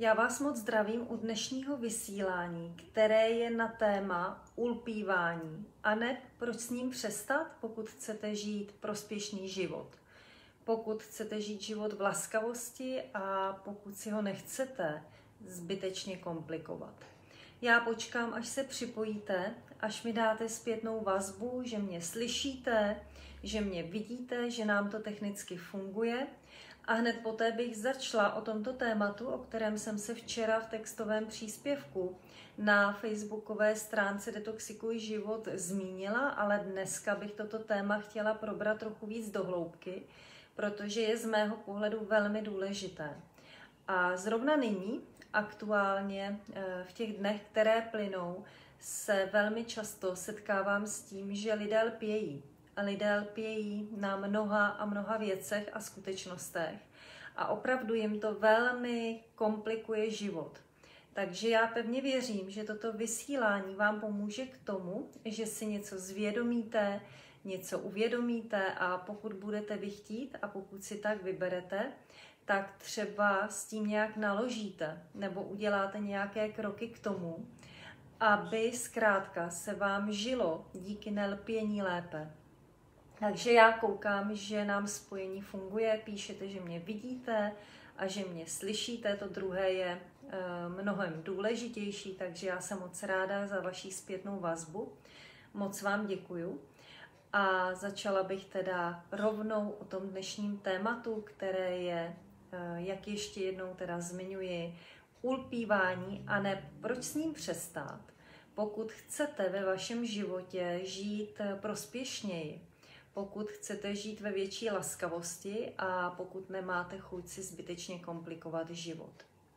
Já vás moc zdravím u dnešního vysílání, které je na téma ulpívání. A ne, proč s ním přestat, pokud chcete žít prospěšný život. Pokud chcete žít život v laskavosti a pokud si ho nechcete zbytečně komplikovat. Já počkám, až se připojíte, až mi dáte zpětnou vazbu, že mě slyšíte, že mě vidíte, že nám to technicky funguje. A hned poté bych začala o tomto tématu, o kterém jsem se včera v textovém příspěvku na facebookové stránce Detoxikuj život zmínila, ale dneska bych toto téma chtěla probrat trochu víc do hloubky, protože je z mého pohledu velmi důležité. A zrovna nyní, aktuálně v těch dnech, které plynou, se velmi často setkávám s tím, že lidé lpějí. Lidé lpějí na mnoha a mnoha věcech a skutečnostech a opravdu jim to velmi komplikuje život. Takže já pevně věřím, že toto vysílání vám pomůže k tomu, že si něco zvědomíte, něco uvědomíte a pokud budete vy chtít a pokud si tak vyberete, tak třeba s tím nějak naložíte nebo uděláte nějaké kroky k tomu, aby zkrátka se vám žilo díky nelpění lépe. Takže já koukám, že nám spojení funguje, píšete, že mě vidíte a že mě slyšíte, to druhé je mnohem důležitější, takže já jsem moc ráda za vaši zpětnou vazbu, moc vám děkuju. A začala bych teda rovnou o tom dnešním tématu, které je, jak ještě jednou teda zmiňuji, ulpívání a ne proč s ním přestat, pokud chcete ve vašem životě žít prospěšněji. Pokud chcete žít ve větší laskavosti a pokud nemáte chuť si zbytečně komplikovat život.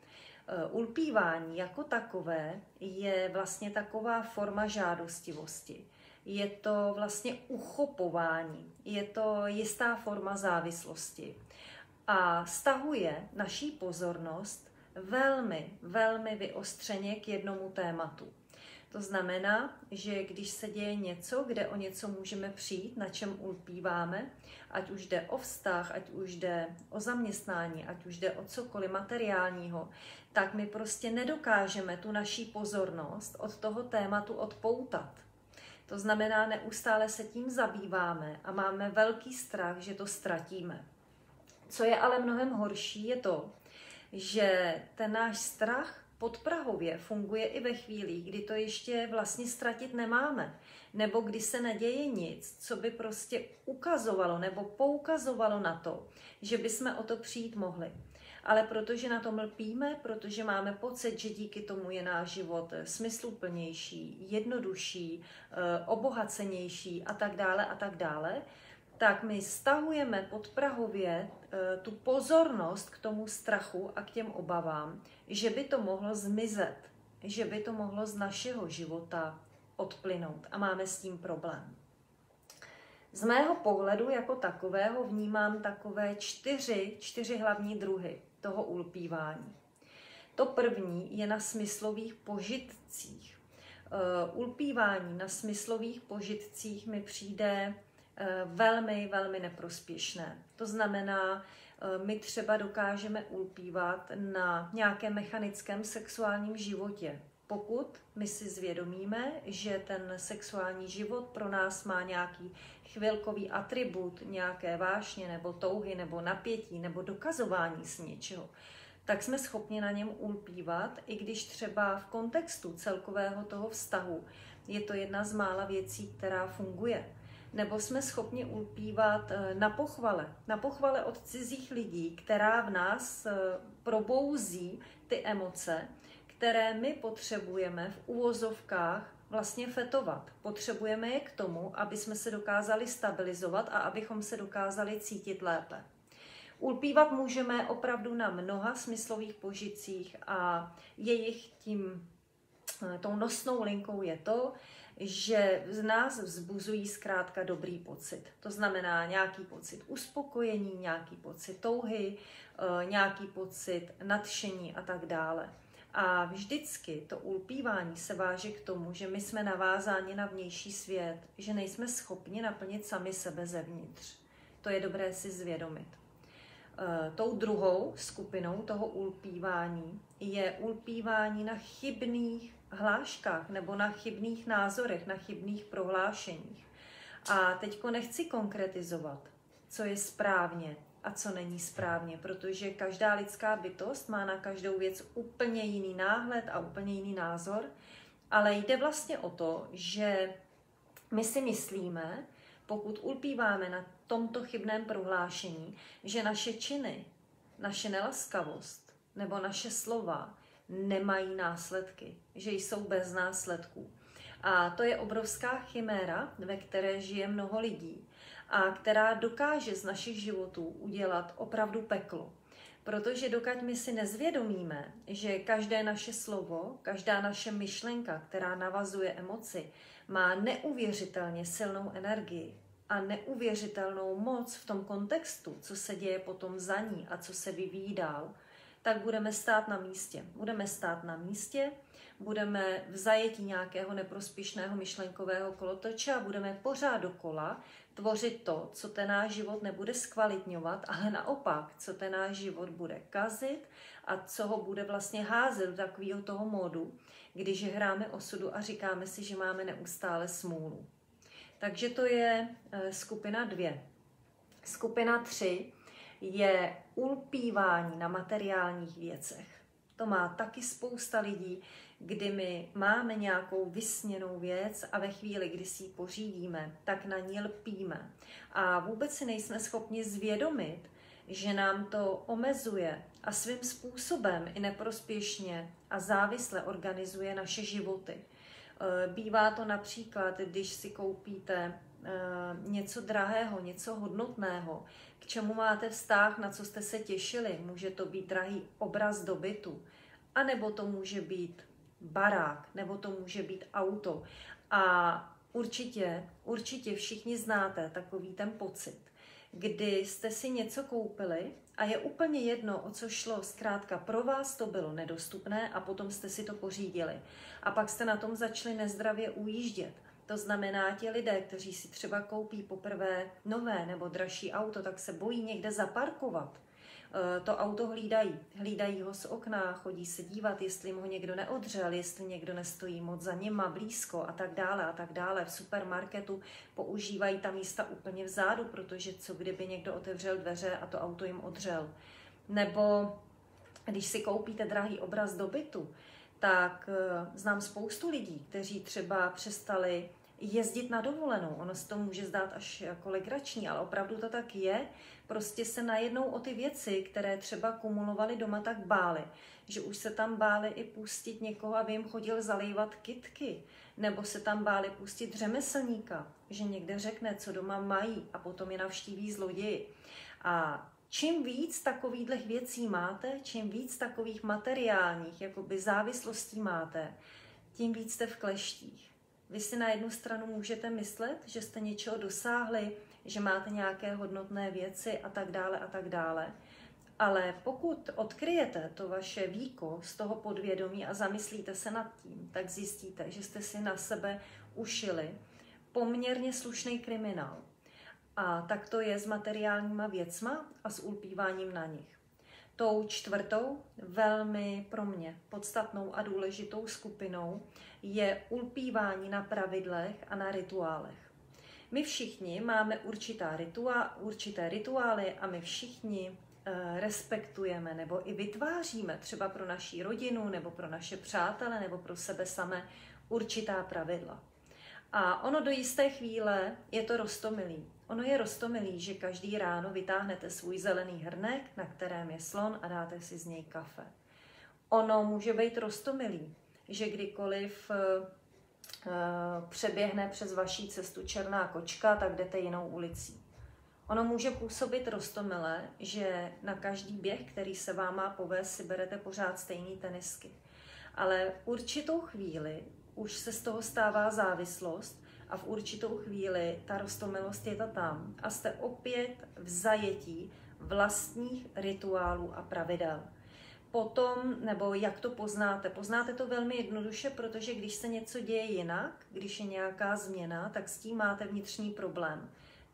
Ulpívání jako takové je vlastně taková forma žádostivosti. Je to vlastně uchopování, je to jistá forma závislosti a stahuje naší pozornost velmi, velmi vyostřeně k jednomu tématu. To znamená, že když se děje něco, kde o něco můžeme přijít, na čem ulpíváme, ať už jde o vztah, ať už jde o zaměstnání, ať už jde o cokoliv materiálního, tak my prostě nedokážeme tu naší pozornost od toho tématu odpoutat. To znamená, neustále se tím zabýváme a máme velký strach, že to ztratíme. Co je ale mnohem horší, je to, že ten náš strach podprahově funguje i ve chvílích, kdy to ještě vlastně ztratit nemáme, nebo kdy se neděje nic, co by prostě ukazovalo nebo poukazovalo na to, že bychom o to přijít mohli. Ale protože na tom lpíme, protože máme pocit, že díky tomu je náš život smysluplnější, jednodušší, obohacenější a tak dále, tak my stahujeme podprahově tu pozornost k tomu strachu a k těm obavám, že by to mohlo zmizet, že by to mohlo z našeho života odplynout a máme s tím problém. Z mého pohledu jako takového vnímám takové čtyři hlavní druhy toho ulpívání. To první je na smyslových požitcích. Ulpívání na smyslových požitcích mi přijde velmi, velmi neprospěšné. To znamená, my třeba dokážeme ulpívat na nějakém mechanickém sexuálním životě. Pokud my si zvědomíme, že ten sexuální život pro nás má nějaký chvilkový atribut, nějaké vášně nebo touhy nebo napětí nebo dokazování si něčeho, tak jsme schopni na něm ulpívat, i když třeba v kontextu celkového toho vztahu je to jedna z mála věcí, která funguje. Nebo jsme schopni ulpívat na pochvale od cizích lidí, která v nás probouzí ty emoce, které my potřebujeme v uvozovkách vlastně fetovat. Potřebujeme je k tomu, aby jsme se dokázali stabilizovat a abychom se dokázali cítit lépe. Ulpívat můžeme opravdu na mnoha smyslových požitcích a jejich tou nosnou linkou je to, že z nás vzbuzují zkrátka dobrý pocit. To znamená nějaký pocit uspokojení, nějaký pocit touhy, nějaký pocit nadšení a tak dále. A vždycky to ulpívání se váže k tomu, že my jsme navázáni na vnější svět, že nejsme schopni naplnit sami sebe zevnitř. To je dobré si zvědomit. Tou druhou skupinou toho ulpívání je ulpívání na chybných hláškách nebo na chybných názorech, na chybných prohlášeních. A teďko nechci konkretizovat, co je správně a co není správně, protože každá lidská bytost má na každou věc úplně jiný náhled a úplně jiný názor, ale jde vlastně o to, že my si myslíme, pokud ulpíváme na tomto chybném prohlášení, že naše činy, naše nelaskavost nebo naše slova nemají následky, že jsou bez následků. A to je obrovská chiméra, ve které žije mnoho lidí a která dokáže z našich životů udělat opravdu peklo. Protože dokud my si nezvědomíme, že každé naše slovo, každá naše myšlenka, která navazuje emoci, má neuvěřitelně silnou energii a neuvěřitelnou moc v tom kontextu, co se děje potom za ní a co se vyvíjí dál, tak budeme stát na místě. Budeme stát na místě, budeme v zajetí nějakého neprospěšného myšlenkového kolotoče a budeme pořád dokola tvořit to, co ten náš život nebude zkvalitňovat, ale naopak, co ten náš život bude kazit a co ho bude vlastně házet do takového toho módu, když hráme osudu a říkáme si, že máme neustále smůlu. Takže to je skupina 2. Skupina 3 je ulpívání na materiálních věcech. To má taky spousta lidí, kdy my máme nějakou vysněnou věc a ve chvíli, kdy si ji pořídíme, tak na ní lpíme. A vůbec si nejsme schopni zvědomit, že nám to omezuje a svým způsobem i neprospěšně a závisle organizuje naše životy. Bývá to například, když si koupíte něco drahého, něco hodnotného, k čemu máte vztah, na co jste se těšili. Může to být drahý obraz do bytu, anebo to může být barák, nebo to může být auto. A určitě všichni znáte takový ten pocit, kdy jste si něco koupili a je úplně jedno, o co šlo. Zkrátka pro vás to bylo nedostupné a potom jste si to pořídili. A pak jste na tom začali nezdravě ujíždět. To znamená, ti lidé, kteří si třeba koupí poprvé nové nebo dražší auto, tak se bojí někde zaparkovat. To auto hlídají ho z okna, chodí se dívat, jestli mu ho někdo neodřel, jestli někdo nestojí moc za nima blízko a tak dále a tak dále. V supermarketu používají ta místa úplně vzadu, protože co kdyby někdo otevřel dveře a to auto jim odřel. Nebo když si koupíte drahý obraz do bytu, tak znám spoustu lidí, kteří třeba přestali jezdit na dovolenou. Ono se to může zdát až jako legrační, ale opravdu to tak je. Prostě se najednou o ty věci, které třeba kumulovali doma, tak báli. Že už se tam báli i pustit někoho, aby jim chodil zalejvat kytky. Nebo se tam báli pustit řemeslníka, že někde řekne, co doma mají a potom je navštíví zloději. A čím víc takových věcí máte, čím víc takových materiálních jakoby závislostí máte, tím víc jste v kleštích. Vy si na jednu stranu můžete myslet, že jste něčeho dosáhli, že máte nějaké hodnotné věci a tak dále. Ale pokud odkryjete to vaše víko z toho podvědomí a zamyslíte se nad tím, tak zjistíte, že jste si na sebe ušili poměrně slušný kriminál. A tak to je s materiálníma věcma a s ulpíváním na nich. Tou čtvrtou, velmi pro mě podstatnou a důležitou skupinou je ulpívání na pravidlech a na rituálech. My všichni máme určité rituály a my všichni respektujeme nebo i vytváříme třeba pro naši rodinu nebo pro naše přátele nebo pro sebe samé určitá pravidla. A ono do jisté chvíle je to roztomilý. Ono je roztomilý, že každý ráno vytáhnete svůj zelený hrnek, na kterém je slon a dáte si z něj kafe. Ono může být roztomilý, že kdykoliv přeběhne přes vaší cestu černá kočka, tak jdete jinou ulicí. Ono může působit roztomilé, že na každý běh, který se vám má povést, si berete pořád stejný tenisky. Ale v určitou chvíli už se z toho stává závislost a v určitou chvíli ta roztomilost je tam a jste opět v zajetí vlastních rituálů a pravidel. Potom, nebo jak to poznáte? Poznáte to velmi jednoduše, protože když se něco děje jinak, když je nějaká změna, tak s tím máte vnitřní problém.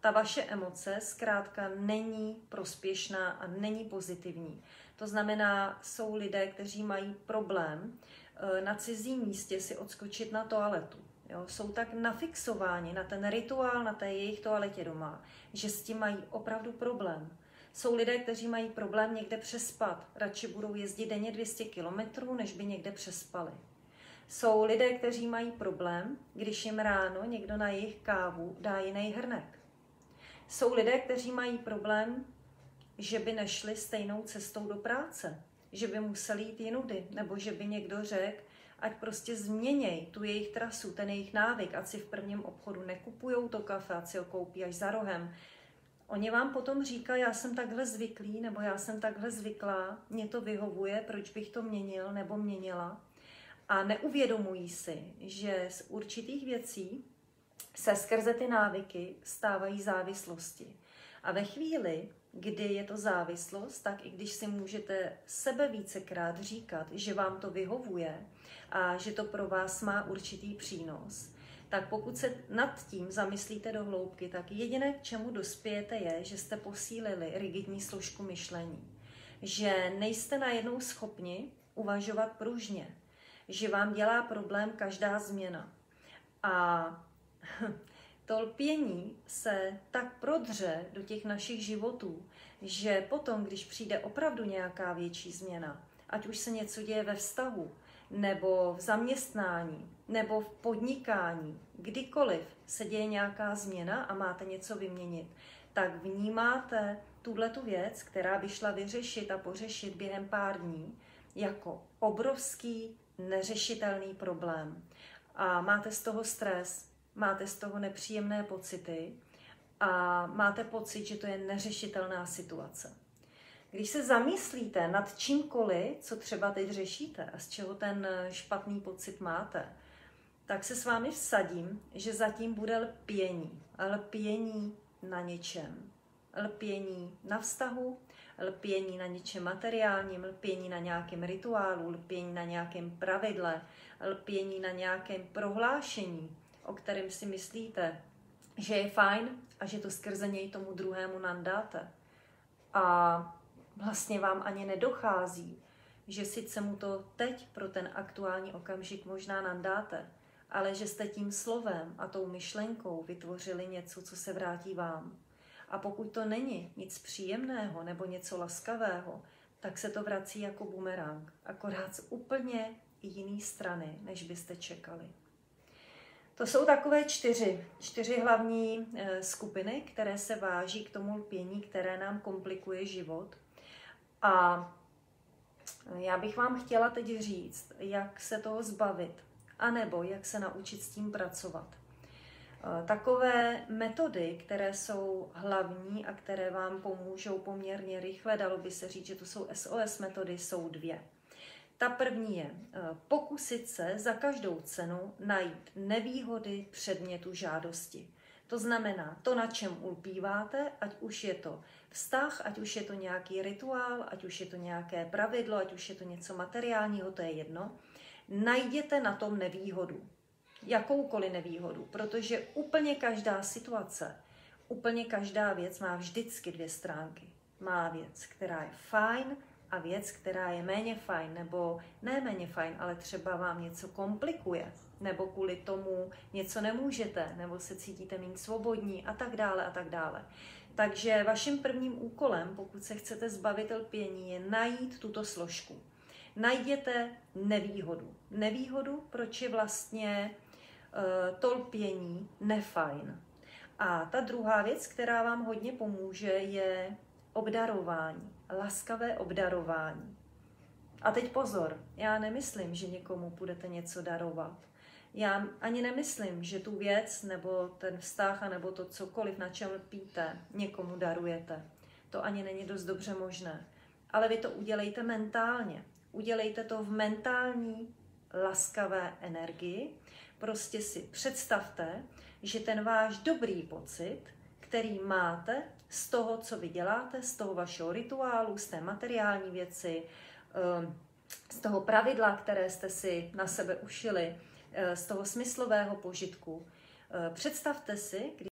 ta vaše emoce zkrátka není prospěšná a není pozitivní. To znamená, jsou lidé, kteří mají problém na cizím místě si odskočit na toaletu. Jo? Jsou tak nafixováni na ten rituál, na té jejich toaletě doma, že s tím mají opravdu problém. Jsou lidé, kteří mají problém někde přespat. Radši budou jezdit denně 200 kilometrů, než by někde přespali. Jsou lidé, kteří mají problém, když jim ráno někdo na jejich kávu dá jiný hrnek. Jsou lidé, kteří mají problém, že by nešli stejnou cestou do práce, že by museli jít jinudy, nebo že by někdo řekl, ať prostě změněj tu jejich trasu, ten jejich návyk, ať si v prvním obchodu nekupujou to kafe, ať si ho koupí až za rohem. Oni vám potom říkají, já jsem takhle zvyklý, nebo já jsem takhle zvyklá, mě to vyhovuje, proč bych to měnil nebo měnila. A neuvědomují si, že z určitých věcí se skrze ty návyky stávají závislosti. A ve chvíli, kdy je to závislost, tak i když si můžete sebe vícekrát říkat, že vám to vyhovuje a že to pro vás má určitý přínos, tak pokud se nad tím zamyslíte do hloubky, tak jediné, k čemu dospějete, je, že jste posílili rigidní složku myšlení. Že nejste najednou schopni uvažovat pružně. Že vám dělá problém každá změna. A to lpění se tak prodře do těch našich životů, že potom, když přijde opravdu nějaká větší změna, ať už se něco děje ve vztahu, nebo v zaměstnání, nebo v podnikání, kdykoliv se děje nějaká změna a máte něco vyměnit, tak vnímáte tuhletu věc, která by šla vyřešit a pořešit během pár dní, jako obrovský neřešitelný problém. A máte z toho stres, máte z toho nepříjemné pocity a máte pocit, že to je neřešitelná situace. Když se zamyslíte nad čímkoliv, co třeba teď řešíte a z čeho ten špatný pocit máte, tak se s vámi vsadím, že zatím bude lpění. Lpění na něčem. Lpění na vztahu, lpění na něčem materiálním, lpění na nějakém rituálu, lpění na nějakém pravidle, lpění na nějakém prohlášení, o kterém si myslíte, že je fajn a že to skrze něj tomu druhému nandáte. A vlastně vám ani nedochází, že sice mu to teď pro ten aktuální okamžik možná nandáte, ale že jste tím slovem a tou myšlenkou vytvořili něco, co se vrátí vám. A pokud to není nic příjemného nebo něco laskavého, tak se to vrací jako bumerang, akorát z úplně jiné strany, než byste čekali. To jsou takové čtyři hlavní skupiny, které se váží k tomu lpění, které nám komplikuje život. A já bych vám chtěla teď říct, jak se toho zbavit, anebo jak se naučit s tím pracovat. Takové metody, které jsou hlavní a které vám pomůžou poměrně rychle, dalo by se říct, že to jsou SOS metody, jsou dvě. Ta první je pokusit se za každou cenu najít nevýhody předmětu žádosti. To znamená to, na čem ulpíváte, ať už je to vztah, ať už je to nějaký rituál, ať už je to nějaké pravidlo, ať už je to něco materiálního, to je jedno. Najděte na tom nevýhodu. Jakoukoliv nevýhodu, protože úplně každá situace, úplně každá věc má vždycky dvě stránky. Má věc, která je fajn a věc, která je méně fajn, nebo ne méně fajn, ale třeba vám něco komplikuje, nebo kvůli tomu něco nemůžete, nebo se cítíte méně svobodní a tak dále a tak dále. Takže vaším prvním úkolem, pokud se chcete zbavit lpění, je najít tuto složku. Najděte nevýhodu. Nevýhodu, proč je vlastně to lpění nefajn. A ta druhá věc, která vám hodně pomůže, je obdarování. Laskavé obdarování. A teď pozor, já nemyslím, že někomu budete něco darovat. Já ani nemyslím, že tu věc, nebo ten vztah, nebo to cokoliv, na čem lpíte, někomu darujete. To ani není dost dobře možné. Ale vy to udělejte mentálně. Udělejte to v mentální, laskavé energii. Prostě si představte, že ten váš dobrý pocit, který máte z toho, co vy děláte, z toho vašeho rituálu, z té materiální věci, z toho pravidla, které jste si na sebe ušili, z toho smyslového požitku. Představte si, když